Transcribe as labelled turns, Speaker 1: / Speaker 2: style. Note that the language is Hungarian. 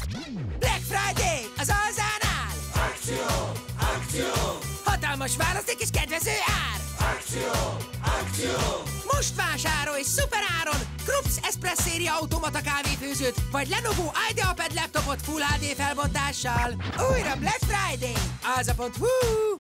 Speaker 1: Black Friday az Alzánál!
Speaker 2: Akció! Akció!
Speaker 1: Hatalmas választék és kedvező ár!
Speaker 2: Akció! Akció!
Speaker 1: Most vásárolj szuperáron Krups Express széria automata kávéfőzőt, vagy Lenovo IdeaPad laptopot Full HD felbontással. Újra Black Friday! Alza.hu